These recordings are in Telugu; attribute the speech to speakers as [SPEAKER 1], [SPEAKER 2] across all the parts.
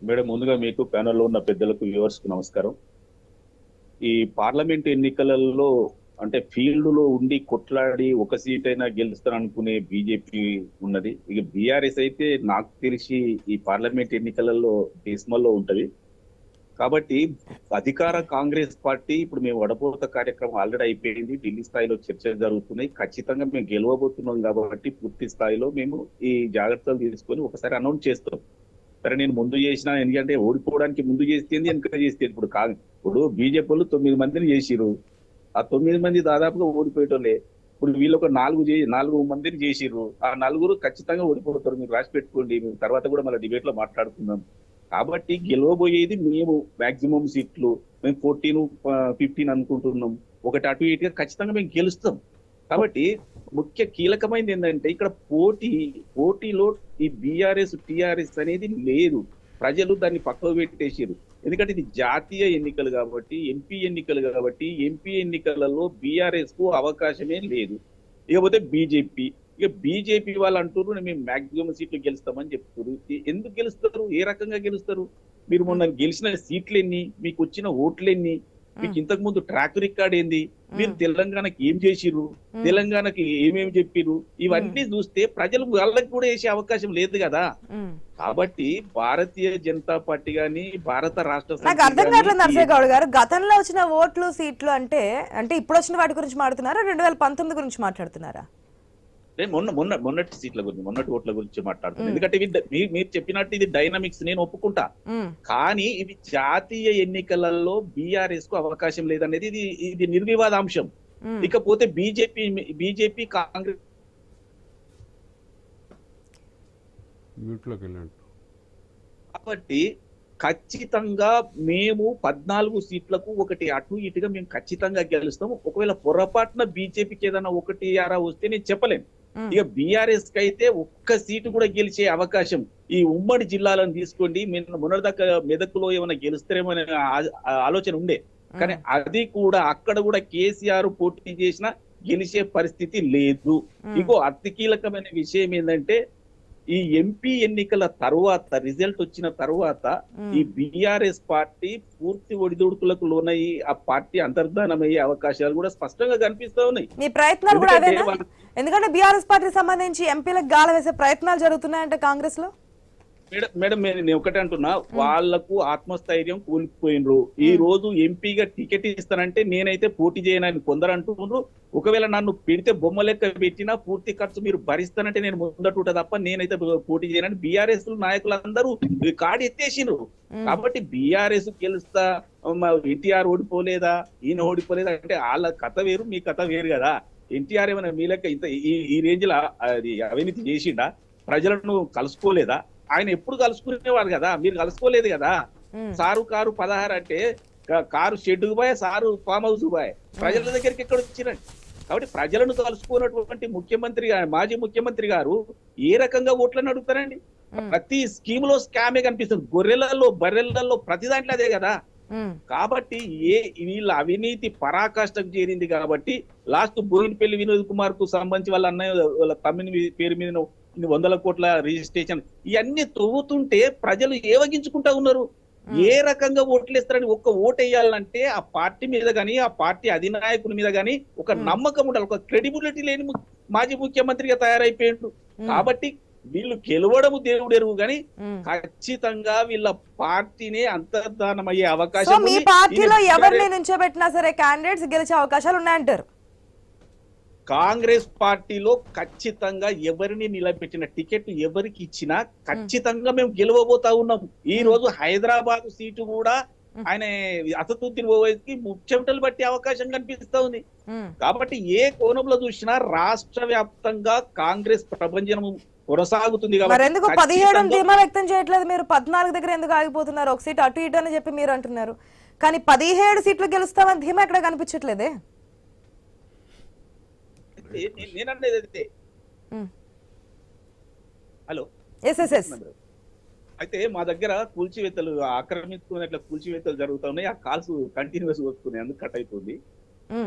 [SPEAKER 1] మేడం, ముందుగా మీకు ప్యానెల్లో ఉన్న పెద్దలకు వ్యూవర్స్ కు నమస్కారం. ఈ పార్లమెంట్ ఎన్నికలలో అంటే ఫీల్డ్ లో ఉండి కొట్లాడి ఒక సీట్ అయినా గెలుస్తారనుకునే బీజేపీ ఉన్నది. ఇక బీఆర్ఎస్ అయితే నాకు తెలిసి ఈ పార్లమెంట్ ఎన్నికలలో డెసిమల్లో ఉంటది. కాబట్టి అధికార కాంగ్రెస్ పార్టీ ఇప్పుడు మేము వడపోత కార్యక్రమం ఆల్రెడీ అయిపోయింది. ఢిల్లీ స్థాయిలో చర్చలు జరుగుతున్నాయి. ఖచ్చితంగా మేము గెలవబోతున్నాం కాబట్టి పూర్తి స్థాయిలో మేము ఈ జాగ్రత్తలు తీసుకొని ఒకసారి అనౌన్స్ చేస్తాం. సరే, నేను ముందు చేసిన, ఎందుకంటే ఓడిపోవడానికి ముందు చేస్తేంది వెనక చేస్తే ఇప్పుడు బీజేపీ వాళ్ళు 9 మందిని చేసిరు. ఆ 9 మంది దాదాపుగా ఓడిపోయేటోళ్ళే. ఇప్పుడు వీళ్ళు ఒక 4 మందిని చేసిర్రు. ఆ నలుగురు ఖచ్చితంగా ఓడిపోతారు. మీరు రాసి పెట్టుకోండి. మేము తర్వాత కూడా మళ్ళీ డిబేట్ లో మాట్లాడుకుందాం. కాబట్టి గెలవబోయేది మేము మాక్సిమం సీట్లు మేము 14, 15 అనుకుంటున్నాం. ఒకటి అటు ఇటుగా ఖచ్చితంగా మేము గెలుస్తాం. కాబట్టి ముఖ్య కీలకమైనది ఏంటంటే ఇక్కడ పోటీలో ఈ బీఆర్ఎస్ టిఆర్ఎస్ అనేది లేదు. ప్రజలు దాన్ని పక్కకు పెట్టేసారు. ఎందుకంటే ఇది జాతీయ ఎన్నికలు కాబట్టి, ఎంపీ ఎన్నికలలో బీఆర్ఎస్ కు అవకాశమే లేదు. ఇకపోతే బీజేపీ వాళ్ళు అంటున్నారు మేము మాక్సిమం సీట్లు గెలుస్తామని చెప్తారు. ఎందుకు గెలుస్తారు? ఏ రకంగా గెలుస్తారు? మీరు మొన్న గెలిచిన సీట్లు ఎన్ని? మీకు వచ్చిన ఓట్లు ఎన్ని? మీకు ఇంతకు ముందు ట్రాక్ రికార్డ్ ఏంది? మీరు తెలంగాణకి ఏం చేసిర్రు? తెలంగాణకి ఏమేమి చెప్పిర్రు? ఇవన్నీ చూస్తే ప్రజలు వాళ్ళకి కూడా వేసే అవకాశం లేదు కదా. కాబట్టి భారతీయ జనతా పార్టీ గాని, భారత రాష్ట్ర
[SPEAKER 2] నాకు అర్థం కావట్లేదు నరసింహ గౌడ్ గారు, గతంలో వచ్చిన ఓట్లు సీట్లు అంటే ఇప్పుడు వచ్చిన వాటి గురించి మాట్లాడుతున్నారా, 2019 గురించి మాట్లాడుతున్నారా?
[SPEAKER 1] మొన్నటి సీట్ల గురించి, మొన్నటి ఓట్ల గురించి మాట్లాడుతున్నాను. ఎందుకంటే మీరు చెప్పినట్టు ఇది డైనమిక్స్, నేను ఒప్పుకుంటా. కానీ ఇది జాతీయ ఎన్నికలలో బీఆర్ఎస్ కు అవకాశం లేదనేది ఇది నిర్వివాదాంశం. ఇకపోతే బీజేపీ కాంగ్రెస్ కాబట్టి ఖచ్చితంగా మేము 14 సీట్లకు ఒకటి అటు ఇటుగా మేము ఖచ్చితంగా గెలుస్తాము. ఒకవేళ పొరపాటున బీజేపీకి ఏదైనా 1 వస్తే నేను చెప్పలేను. ఇక బీఆర్ఎస్ కి అయితే ఒక్క సీటు కూడా గెలిచే అవకాశం ఈ ఉమ్మడి జిల్లాలను తీసుకోండి. మొన్నటిదాకా మెదకులో ఏమైనా గెలుస్తారేమో అనే ఆలోచన ఉండే. కానీ అది కూడా అక్కడ కూడా కేసీఆర్ పోటీ చేసినా గెలిచే పరిస్థితి లేదు. ఇంకో అతి కీలకమైన విషయం ఏంటంటే ఈ ఎంపీ ఎన్నికల తర్వాత, రిజల్ట్ వచ్చిన తర్వాత ఈ బీఆర్ఎస్ పార్టీ పూర్తి ఒడిదుడుకులకు లోనయ్యి ఆ పార్టీ అంతర్ధానమయ్యే అవకాశాలు కూడా స్పష్టంగా కనిపిస్తా ఉన్నాయి.
[SPEAKER 2] మీ ప్రయత్నాలు కూడా అవేనా? ఎందుకంటే బీఆర్ఎస్ పార్టీకి సంబంధించి ఎంపీలకు గాల వేసే ప్రయత్నాలు జరుగుతున్నాయంటే కాంగ్రెస్ లో.
[SPEAKER 1] మేడం, నేను ఒకటే అంటున్నా, వాళ్లకు ఆత్మస్థైర్యం కూలిపోయినరు. ఈ రోజు ఎంపీగా టికెట్ ఇస్తానంటే నేనైతే పోటీ చేయనని కొందరు అంటున్నారు. ఒకవేళ నన్ను పెడితే బొమ్మ లెక్క పెట్టినా పూర్తి ఖర్చు మీరు భరిస్తానంటే నేను ముందట తప్ప నేనైతే పోటీ చేయనని బీఆర్ఎస్ నాయకులందరూ కాడి ఎత్తేసినారు. కాబట్టి బీఆర్ఎస్ గెలుస్తా, ఎన్టీఆర్ ఓడిపోలేదా, ఈయన ఓడిపోలేదా అంటే వాళ్ళ కథ వేరు, మీ కథ వేరు కదా. ఎన్టీఆర్ ఏమైనా మీ లెక్క ఇంత ఈ రేంజ్ లో అవినీతి చేసిండా? ప్రజలను కలుసుకోలేదా? ఆయన ఎప్పుడు కలుసుకునేవారు కదా, మీరు కలుసుకోలేదు కదా. సారు కారు 16 అంటే కారు షెడ్డుకు పోయే, సారు ఫామ్ హౌస్ పోయే, ప్రజల దగ్గరికి ఎక్కడ వచ్చిరండి. కాబట్టి ప్రజలను కలుసుకున్నటువంటి మాజీ ముఖ్యమంత్రి గారు ఏ రకంగా ఓట్లను అడుగుతారండి? ప్రతి స్కీమ్ లో స్కామే కనిపిస్తుంది. బర్రెలలో ప్రతి దాంట్లో అదే కదా. కాబట్టి వీళ్ళ అవినీతి పరాకాష్ఠకు చేరింది. కాబట్టి లాస్ట్ బోయినపల్లి వినోద్ కుమార్ కు సంబంధించి వాళ్ళ అన్నయ్య వాళ్ళ తమ్మిని పేరు మీద 100 కోట్ల రిజిస్ట్రేషన్ ఇవన్నీ తవ్వుతుంటే ప్రజలు ఏవగించుకుంటా ఉన్నారు. ఏ రకంగా ఓట్లేస్తారని ఒక్క ఓటు వేయాలంటే ఆ పార్టీ మీద గాని, ఆ పార్టీ అధినాయకుల మీద గాని ఒక నమ్మకం ఉండాలి. ఒక క్రెడిబిలిటీ లేని మాజీ ముఖ్యమంత్రిగా తయారైపోయాడు. కాబట్టి వీళ్ళు గెలవడము దేవుడెరువు గాని ఖచ్చితంగా వీళ్ళ పార్టీనే అంతర్ధానమయ్యే అవకాశం.
[SPEAKER 2] మీ పార్టీలో ఎవరిని నుంచోబెట్టినా సరే క్యాండిడేట్స్ గెలిచే అవకాశాలు ఉన్నాయంటారు?
[SPEAKER 1] కాంగ్రెస్ పార్టీలో ఖచ్చితంగా ఎవరిని నిలబెట్టిన, టికెట్ ఎవరికి ఇచ్చినా ఖచ్చితంగా మేము గెలవబోతా ఉన్నాం. ఈ రోజు హైదరాబాద్ సీటు కూడా ఆయన అసతుద్దీన్ ఓవైసీకి ముఖ్యమంత్రులు బట్టి అవకాశం కనిపిస్తా ఉంది. కాబట్టి ఏ కోణంలో చూసినా రాష్ట్ర వ్యాప్తంగా కాంగ్రెస్ ప్రభంజనం కొనసాగుతుంది.
[SPEAKER 2] కాబట్టి ఎందుకు 17 ధీమా వ్యక్తం చేయట్లేదు? మీరు 14 దగ్గర ఎందుకు ఆగిపోతున్నారు? ఒక సీట్ అటు ఇటు అని చెప్పి మీరు అంటున్నారు, కానీ 17 సీట్లు గెలుస్తామని ధీమా ఎక్కడ కనిపించట్లేదే.
[SPEAKER 1] నేననేది హలో అయితే మా దగ్గర కూల్చివేతలు ఆక్రమించుకున్నట్ల కూల్చివేతలు జరుగుతున్నాయి. ఆ కాల్స్ కంటిన్యూస్ వస్తున్నాయి, అందుకు కట్ అవుతుంది.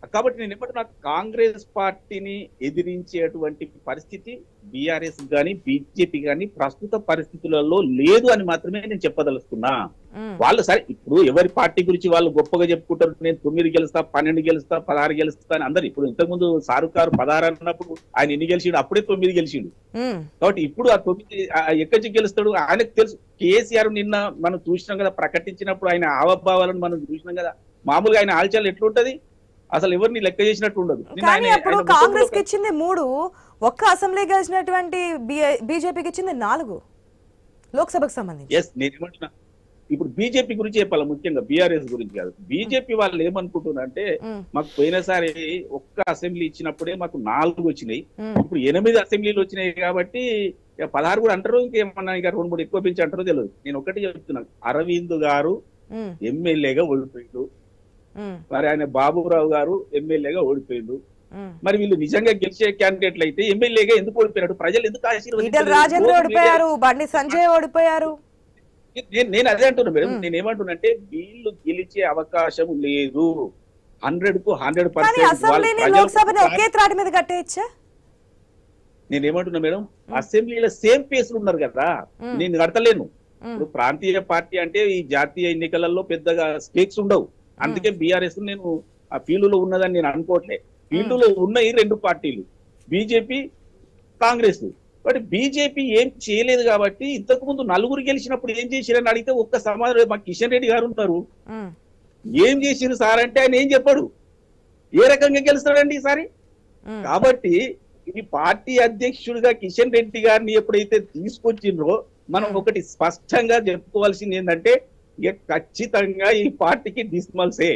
[SPEAKER 1] కాబట్టి నేను ఎప్పటికీ కాంగ్రెస్ పార్టీని ఎదిరించేటువంటి పరిస్థితి బీఆర్ఎస్ గాని బీజేపీ గాని ప్రస్తుత పరిస్థితులలో లేదు అని మాత్రమే నేను చెప్పదలుచుకున్నా. వాళ్ళు సరే ఇప్పుడు ఎవరి పార్టీ గురించి వాళ్ళు గొప్పగా చెప్పుకుంటారు, నేను 9 గెలుస్తా, 12 గెలుస్తా, 16 గెలుస్తా అని అందరు. ఇప్పుడు ఇంతకుముందు షారుఖ్ గారు 16 అన్నప్పుడు ఆయన ఎన్ని గెలిచిండు? అప్పుడే 9 గెలిచిండు. కాబట్టి ఇప్పుడు ఆ 9 ఎక్కడి నుంచి గెలుస్తాడు ఆయనకు తెలుసు. కేసీఆర్ నిన్న మనం చూసినాం కదా, ప్రకటించినప్పుడు ఆయన హావభావాలను మనం చూసినాం కదా. మామూలుగా ఆయన ఆల్చాలు ఎట్లుంటది, అసలు ఎవరిని లెక్క చేసినట్టు ఉండదు.
[SPEAKER 2] కానీ అప్పుడు కాంగ్రెస్ కి ఇచ్చింది 3, ఒక్క అసెంబ్లీ గెలిచినటువంటి బీజేపీకి ఇచ్చింది 4 లోక్సభకు సంబంధించి.
[SPEAKER 1] నేను ఏమంటున్నా, ఇప్పుడు బీజేపీ గురించి చెప్పాలి, ముఖ్యంగా బీఆర్ఎస్ గురించి కాదు. బీజేపీ వాళ్ళు ఏమనుకుంటున్నారంటే, మాకు పోయినసారి ఒక్క అసెంబ్లీ ఇచ్చినప్పుడే మాకు 4 వచ్చినాయి, ఇప్పుడు 8 అసెంబ్లీలు వచ్చినాయి కాబట్టి 16 కూడా అంటారు, ఇంకేమన్నా ఇంకా 2-3 ఎక్కువ పెంచి అంటారో తెలియదు. నేను ఒకటి చెప్తున్నాను, అరవింద్ గారు ఎమ్మెల్యేగా ఓడిపోయిండు, మరి ఆయన బాబురావు గారు ఎమ్మెల్యేగా ఓడిపోయిండు. మరి వీళ్ళు నిజంగా గెలిచే క్యాండిడేట్లు అయితే ఎమ్మెల్యేగా ఎందుకు ఓడిపోయినట్టు, ప్రజలు ఎందుకు
[SPEAKER 2] ఆశీర్వదించారు? రాజేంద్ర ఓడిపోయారు, బండి సంజయ్ ఓడిపోయారు.
[SPEAKER 1] నేను అదే అంటున్నా మేడం. నేను ఏమంటున్నా అంటే, వీళ్ళు గెలిచే అవకాశం లేదు 100కు 100%.
[SPEAKER 2] లోక్సభని ఒకే త్రాటి మీద కట్టేయచ్చా?
[SPEAKER 1] నేను ఏమంటున్నా మేడం, అసెంబ్లీలో సేమ్ పేస్లు ఉన్నారు కదా, నేను కడతలేను. ఇప్పుడు ప్రాంతీయ పార్టీ అంటే ఈ జాతీయ ఎన్నికలలో పెద్దగా స్టేక్స్ ఉండవు, అందుకే బీఆర్ఎస్ నేను ఆ ఫీల్డ్ లో ఉన్నదని నేను అనుకోవట్లే. ఫీల్డ్ లో ఉన్నాయి 2 పార్టీలు, బీజేపీ కాంగ్రెస్. బట్ బీజేపీ ఏం చేయలేదు కాబట్టి, ఇంతకు ముందు 4 గెలిచినప్పుడు ఏం చేసిరని అడిగితే ఒక్క సమాధానం, మా కిషన్ రెడ్డి గారు ఉన్నారు, ఏం చేసిరు సార్ అంటే ఆయన ఏం చెప్పాడు, ఏ రకంగా గెలుస్తాడండి ఈసారి. కాబట్టి ఈ పార్టీ అధ్యక్షుడిగా కిషన్ రెడ్డి గారిని ఎప్పుడైతే తీసుకొచ్చిండ్రో, మనం ఒకటి స్పష్టంగా చెప్పుకోవాల్సింది ఏంటంటే, ఖచ్చితంగా ఈ పార్టీకి డిస్మల్సే.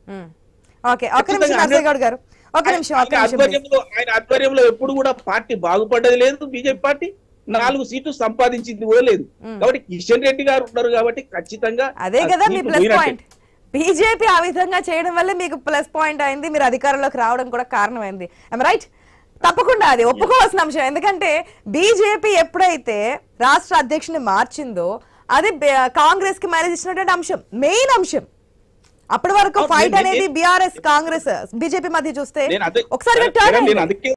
[SPEAKER 1] ఆయన ఆధ్వర్యంలో ఎప్పుడు కూడా పార్టీ బాగుపడ్డది లేదు, బీజేపీ పార్టీ 4 సీట్లు సంపాదించింది కూడా లేదు. కాబట్టి కిషన్ రెడ్డి గారు ఉన్నారు కాబట్టి ఖచ్చితంగా
[SPEAKER 2] అదే కదా మీ ప్లస్ పాయింట్. బీజేపీ ఆ విధంగా చేయడం వల్ల మీకు ప్లస్ పాయింట్ అయింది, మీరు అధికారంలోకి రావడం కూడా కారణమైంది. రైట్, తప్పకుండా అది ఒప్పుకోవాల్సిన అంశం. ఎందుకంటే బీజేపీ ఎప్పుడైతే రాష్ట్ర అధ్యక్షుని మార్చిందో అది కాంగ్రెస్ కి మైలేజ్ ఇచ్చినటువంటి అంశం, మెయిన్ అంశం. అప్పటి వరకు ఫైట్ అనేది బీఆర్ఎస్ కాంగ్రెస్ బీజేపీ మధ్య చూస్తే ఒకసారి